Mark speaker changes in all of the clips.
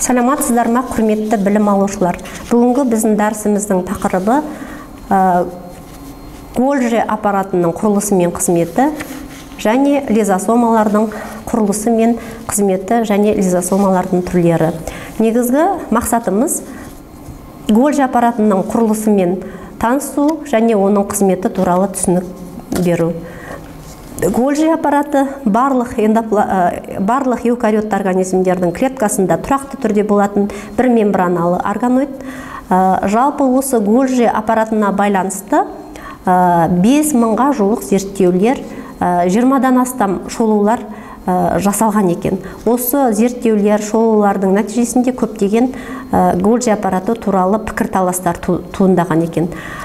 Speaker 1: Саламатсыздар ма, құрметті білім алушылар. Бүгінгі біздің дәрісіміздің тақырыбы Golgi аппаратының құрылысы мен қызметі және лизосомалардың құрылысы мен қызметі және лизосомалардың түрлері. Негізгі мақсатымыз Golgi аппаратының құрылысы мен танысу және оның қызметі туралы түсінік беру. Golgi аппараты барлық эукариотты организмдердің клеткасында тұрақты түрде болатын бір мембраналы органоид. Жалпы осы Golgi аппаратына байланысты 5000-ға жуық зерттеулер, 20-дан астам шолулар жасалған екен. Осы зерттеулер, шолулардың нәтижесінде көптеген Golgi аппараты туралы пікірталастар туындаған екен.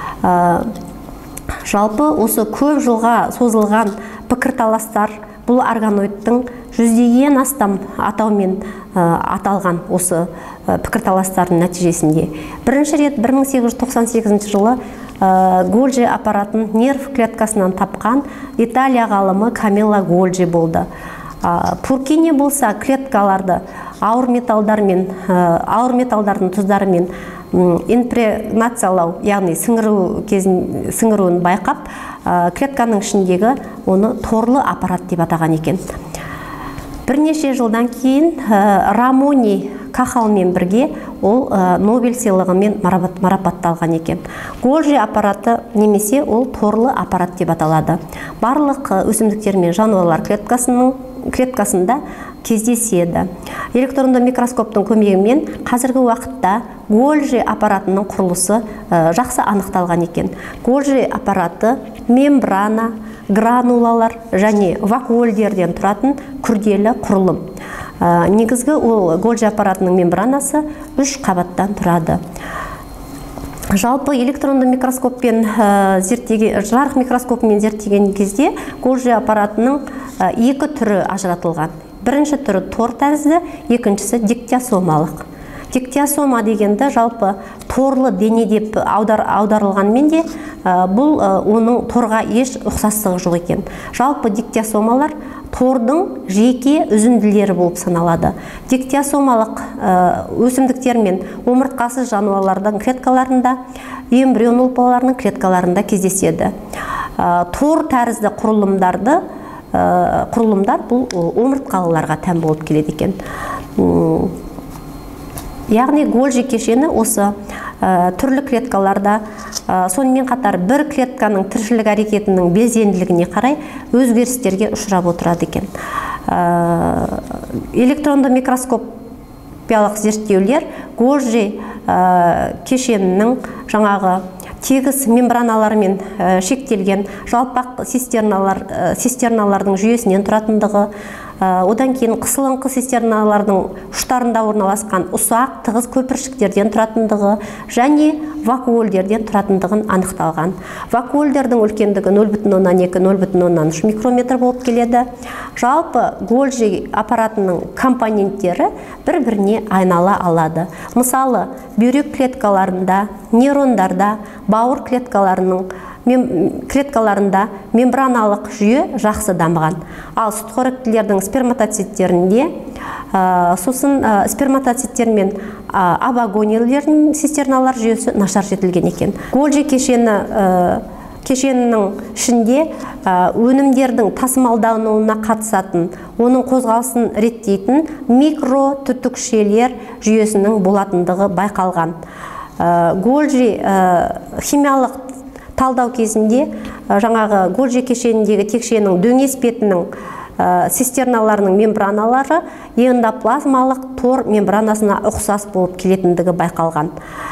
Speaker 1: Жалпы осы көп жылға созылған пікірталастар бұл органоидтың 100-ден астам атаумен аталған осы пікірталастардың нәтижесінде. Бірінші рет 1898 жылы Golgi аппаратын нерв клеткасынан тапқан Италия ғалымы Камилла Golgi болды. Пуркини болса клеткаларды ауыр металдардың тұздарымен импрегнациялау, яғни сіңіруін байқап, клетканың ішіндегі оны торлы аппарат деп атаған екен. Бірнеше жылдан кейін Рамони Кахалмен бірге ол Нобель сыйлығымен марапатталған екен. Golgi аппараты немесе ол торлы аппарат деп аталады. Барлық өсімдіктер мен жануарлар клеткасында кездеседі. Электронды микроскоптың көмегімен қазіргі уақытта Golgi аппаратының құрылысы жақсы анықталған екен. Golgi аппараты мембрана, гранулалар және вакуольдерден тұратын күрделі құрылым. Негізгі ол Golgi аппаратының мембранасы 3 қабаттан тұрады. Жалпы электронды микроскоппен жарық микроскопымен зерттеген кезде Golgi аппаратының 2 түрі ажыратылған. Бірінші түрі тор тәрізді, екіншісі диктиосомалық. Диктиосома дегенді жалпы торлы дене деп аударылғанмен де бұл оның торға еш ұқсастығы жоқ екен. Жалпы диктиосомалар тордың жеке үзінділері болып саналады. Диктиосомалық өсімдіктер мен омыртқасыз жануарлардың клеткаларында, эмбрион ұлпаларының клеткаларында кездеседі. Тор тәрізді құрылымдар бұл омыртқалыларға тән болып келеді екен. Яғни Golgi кешені осы түрлі клеткаларда, сонымен қатар бір клетканың тіршілік әрекетінің белсенділігіне қарай өзгерістерге ұшырап отырады екен. Электронды микроскопиялық зерттеулер Golgi кешенінің жаңағы тегіс мембраналармен шектелген жалпақ цистерналардың жүйесінен тұратындығы, одан кейін қысылыңқы цистерналардың ұштарында орналасқан ұсақ тығыз көпіршіктерден тұратындығы және вакуольдерден тұратындығын анықталған. Вакуольдердің үлкендігі 0,2-0,3 микрометр болып келеді. Жалпы Golgi аппаратының компоненттері бір-біріне айнала алады. Мысалы, бүйрек клеткаларында, нейрондарда, бауыр клеткаларында мембраналық жүйе жақсы дамыған. Ал сүтқоректілердің сперматоциттерінде, сосын сперматоциттер мен абагонийлердің цистерналар жүйесі нашар жетілген екен. Golgi кешенінің ішінде өнімдердің тасымалдануына қатысатын, оның қозғалысын реттейтін микротүтікшелер жүйесінің болатындығы байқалған. Golgi химиялық талдау кезінде жаңағы Golgi кешеніндегі текшенің дөңес бетінің цистерналарының мембраналары эндоплазмалық тор мембранасына ұқсас болып келетіндігі байқалған.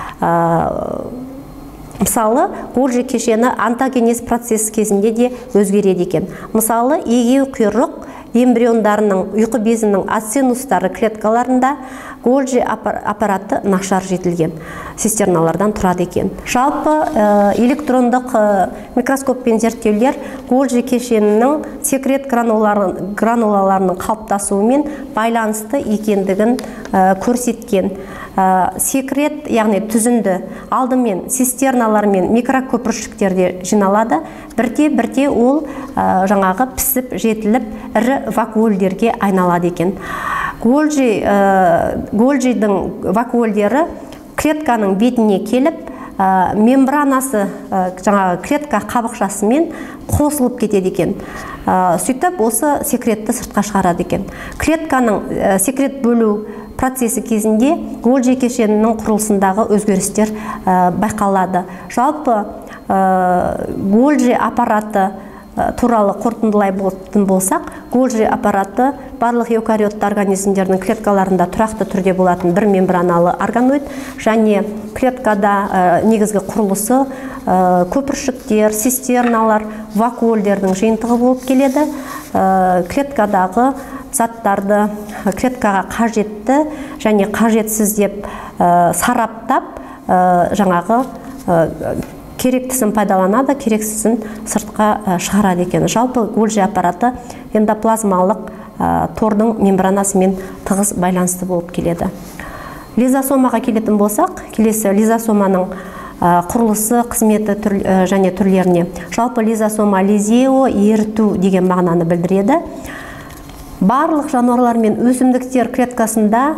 Speaker 1: Мысалы, Golgi кешені онтогенез процесс кезінде де өзгереді екен. Мысалы, егеу құйрық эмбриондарының ұйқы безінің ацинустары клеткаларында Golgi аппараты нашар жетілген цистерналардан тұрады екен. Жалпы электрондық микроскоппен зерттеулер Golgi кешенінің секрет гранулаларының қалыптасуымен байланысты екендігін көрсеткен. Секрет, яғни түзінді алдымен цистерналар мен микрокөпіршіктерде жиналады. Бірте ол жаңағы пісіп, жетіліп, ірі вакуольдерге айналады екен. Голджидің вакуольдері клетканың бетіне келіп, мембранасы жаңағы клетка қабықшасымен қосылып кетеді екен. Сөйтіп осы секретті сыртқа шығарады екен. Клетканың секрет бөлу процесі кезінде Голджи кешенінің құрылысындағы өзгерістер байқалады. Жалпы Голджи аппараты туралы қорытындылай болсақ, Голджи аппараты барлық эукариотты организмдердің клеткаларында тұрақты түрде болатын бір мембраналы органоид, және клеткада негізгі құрылысы көпіршіктер, цистерналар, вакуольдердің жиынтығы болып келеді. Клеткадағы заттарды клеткаға қажетті және қажетсіз деп сараптап, жаңағы керектісін пайдаланады, керексізін сыртқа шығарады екен. Жалпы Голджи аппараты эндоплазмалық тордың мембранасымен тығыз байланысты болып келеді. Лизосомаға келетін болсақ, келесі лизосоманың құрылысы, қызметі және түрлеріне. Жалпы лизосома лизео, еріту деген мағынаны білдіреді. Барлық жануарлар мен өсімдіктер клеткасында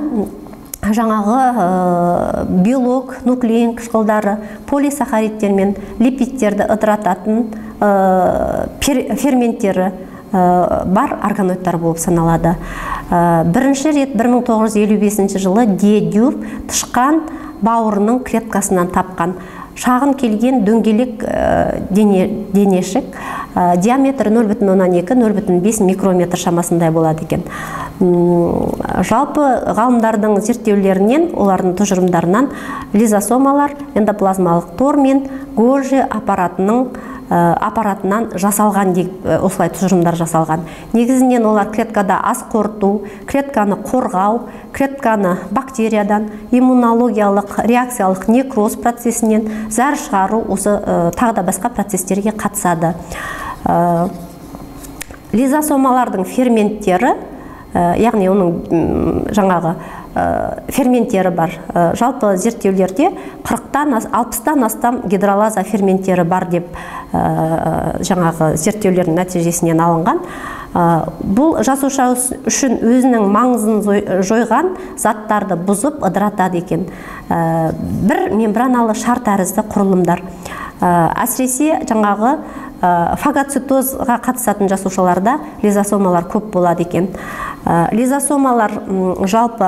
Speaker 1: жаңағы белок, нуклеин қышқылдары, полисахаридтер мен липидтерді ыдырататын ферменттері бар органоидтар болып саналады. Бірінші рет 1955 жылы Дюв тышқан бауырының клеткасынан тапқан шағын келген дөңгелек денешік, диаметрі 0,12-0,5 микрометр шамасындай болады екен. Жалпы ғалымдардың зерттеулерінен, олардың тұжырымдарынан лизосомалар эндоплазмалық тор мен Голджи аппаратынан жасалған деп осылай тұжырымдар жасалған. Негізінен олар клеткада ас қорыту, клетканы қорғау, клетканы бактериядан, иммунологиялық, реакциялық некроз процесінен зәр шығару, осы тағы да басқа процестерге қатысады. Лизосомалардың ферменттері, яғни оның жаңағы ферменттері бар. Жалпы зерттеулерде 40-60-тан астам гидролаза ферменттері бар деп жаңағы зерттеулердің нәтижесінен алынған. Бұл жасуша үшін өзінің маңызын жойған заттарды бұзып ыдыратады екен. Бір мембраналы шар тәрізді құрылымдар. Әсіресе жаңағы фагоцитозға қатысатын жасушаларда лизосомалар көп болады екен. Лизосомалар жалпы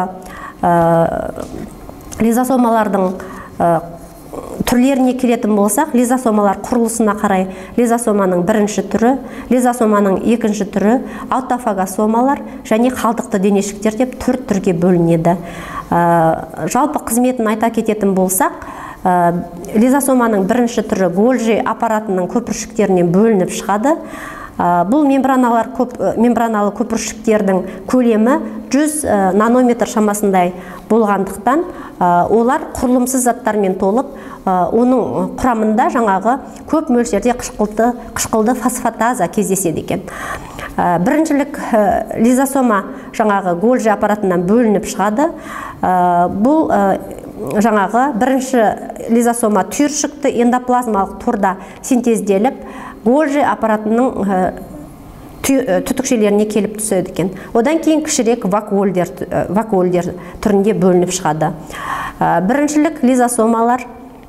Speaker 1: лизосомалардың түрлеріне келетін болсақ, лизосомалар құрылысына қарай лизосоманың бірінші түрі, лизосоманың екінші түрі, аутофагосомалар және қалдықты денешіктер деп түрге бөлінеді. Жалпы қызметін айта кететін болсақ, лизосоманың бірінші түрі Голджи аппаратының көпіршіктерінен бөлініп шығады. Бұл мембраналы көпіршіктердің көлемі 100 нанометр шамасындай болғандықтан, олар құрылымсыз заттармен толып, оның құрамында жаңағы көп мөлшерде қышқылды фосфатаза кездеседі екен. Біріншілік лизосома жаңағы Голджи аппаратынан бөлініп шығады. Бұл жаңағы бірінші лизосома түйіршікті эндоплазмалық торда синтезделіп, Голджи аппаратының түтікшелеріне келіп түседі екен. Одан кейін кішірек вакуольдер түрінде бөлініп шығады. Біріншілік лизосомалар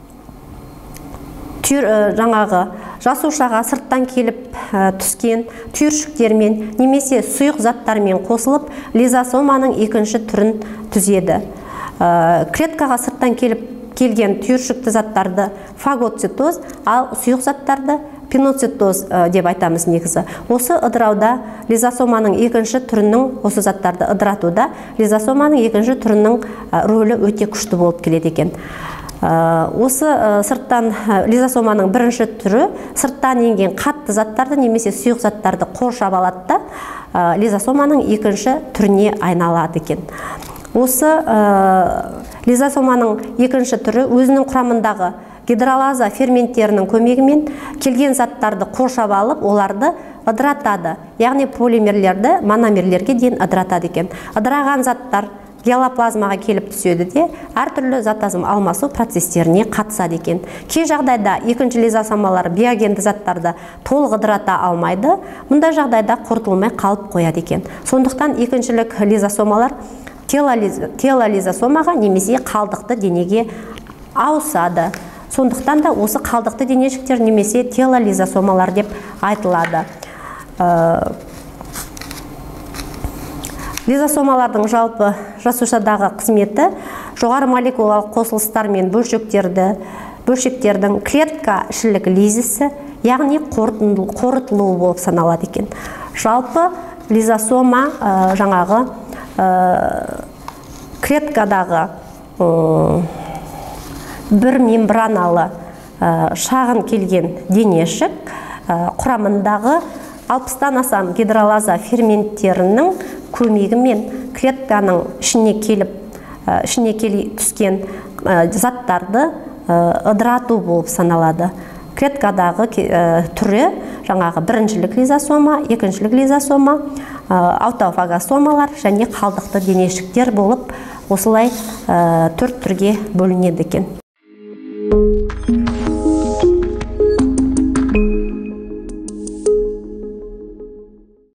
Speaker 1: жаңағы жасушаға сырттан келіп түскен түйіршіктермен немесе сұйық заттармен қосылып, лизосоманың екінші түрін түзеді. Клеткаға сырттан келген түйіршікті заттарды фагоцитоз, ал сұйық заттарды пиноцитоз деп айтамыз негізі. Осы ыдырауда лизосоманың екінші түрінің, осы заттарды ыдыратуда лизосоманың екінші түрінің рөлі өте күшті болып келеді екен. Осы сырттан лизосоманың бірінші түрі сырттан енген қатты заттарды немесе сұйық заттарды қоршап алады да лизосоманың екінші түріне айналады екен. Осы лизосоманың екінші түрі өзінің құрамындағы гидролаза ферменттерінің көмегімен келген заттарды қоршап алып, оларды ыдыратады. Яғни полимерлерді мономерлерге дейін ыдыратады екен. Ыдыраған заттар гелоплазмаға келіп түседі де, әртүрлі заттазым алмасу процестеріне қатысады екен. Кей жағдайда екінші лизосомалар биогенді заттарды толық ыдырата алмайды. Мұндай жағдайда қорытылмай қалып қояды екен. Сондықтан екіншілік лизосомалар телолизосомаға немесе қалдықты денеге ауысады. Сондықтан да осы қалдықты денешіктер немесе телолизосомалар деп айтылады. Лизосомалардың жалпы жасушадағы қызметі жоғары молекулалық қосылыстар мен бөлшектердің клетка ішілік лизисі, яғни қорытылуы болып саналады екен. Жалпы лизосома жаңағы клеткадағы бір мембраналы шағын келген денешік құрамындағы 60-тан астам гидролаза ферменттерінің көмегімен клетканың ішіне келе түскен заттарды ыдырату болып саналады. Клеткадағы түрі жаңағы біріншілік лизосома, екіншілік лизосома, аутофагосомалар және қалдықты денешіктер болып осылай 4 түрге бөлінеді екен.